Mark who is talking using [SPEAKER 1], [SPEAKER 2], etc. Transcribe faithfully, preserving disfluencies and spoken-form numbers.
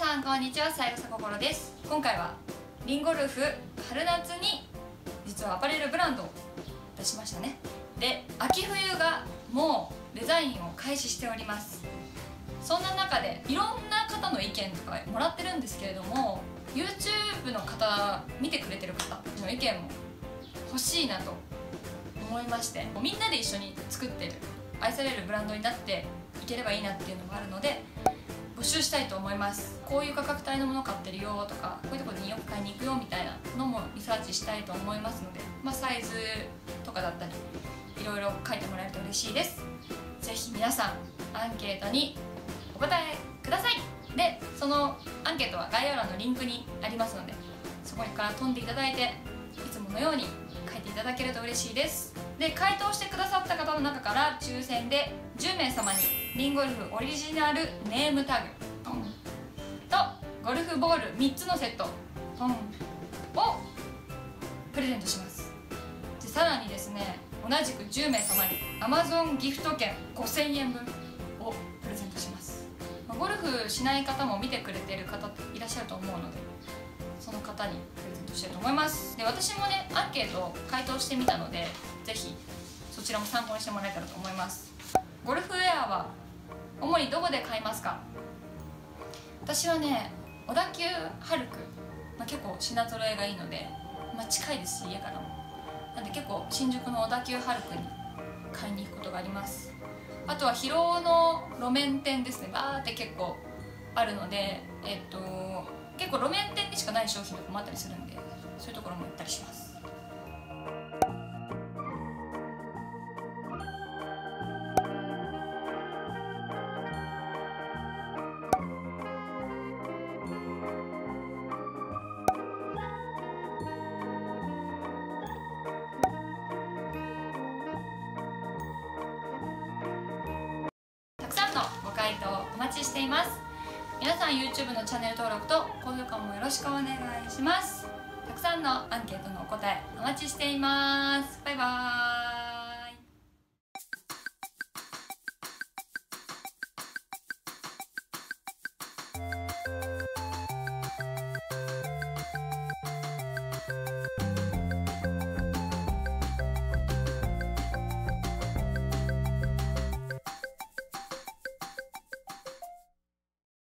[SPEAKER 1] さんこんにちは、さゆさこころです。今回はリンゴルフ春夏に実はアパレルブランドを出しましたね。で、秋冬がもうデザインを開始しております。そんな中でいろんな方の意見とかもらってるんですけれども、 YouTube の方、見てくれてる方の意見も欲しいなと思いまして、みんなで一緒に作ってる愛されるブランドになっていければいいなっていうのもあるので募集したいと思います。こういう価格帯のもの買ってるよとか、こういうところによく買いに行くよみたいなのもリサーチしたいと思いますので、まあ、サイズとかだったりいろいろ書いてもらえると嬉しいです。ぜひ皆さんアンケートにお答えください。で、そのアンケートは概要欄のリンクにありますので、そこから飛んでいただいていつものように書いていただけると嬉しいです。で、回答してくださった方の中から抽選でじゅうめいさまにリンゴルフオリジナルネームタグトンとゴルフボールみっつのセットトンをプレゼントします。で、さらにですね、同じくじゅうめいさまに Amazon ギフト券ごせんえんぶんをプレゼントします。ゴルフしない方も見てくれてる方いらっしゃると思うので、その方にプレゼントしたいと思います。で、私もねアンケートを回答してみたので、ぜひそちらも参考にしてもらえたらと思います。ゴルフウェアは主にどこで買いますか？私はね、小田急ハルク、まあ、結構品揃えがいいので、まあ、近いですし家からもなんで結構新宿の小田急ハルクに買いに行くことがあります。あとは広尾の路面店ですね、バーって結構あるので、えっと結構路面店にしかない商品とかもあったりするんで、そういうところも行ったりします。たくさんのご回答お待ちしています。皆さん YouTube のチャンネル登録と高評価もよろしくお願いします。たくさんのアンケートのお答えお待ちしています。バイバーイ。